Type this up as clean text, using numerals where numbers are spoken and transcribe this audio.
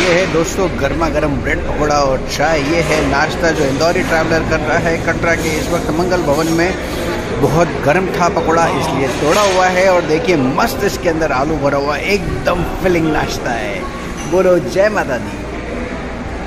ये है दोस्तों गर्मा गर्म ब्रेड पकौड़ा और चाय। ये है नाश्ता जो इंदौरी ट्रैवलर कर रहा है कटरा के। इस वक्त मंगल भवन में बहुत गर्म था पकौड़ा, इसलिए तोड़ा हुआ है। और देखिए मस्त इसके अंदर आलू भरा हुआ, एकदम फिलिंग नाश्ता है। बोलो जय माता दी।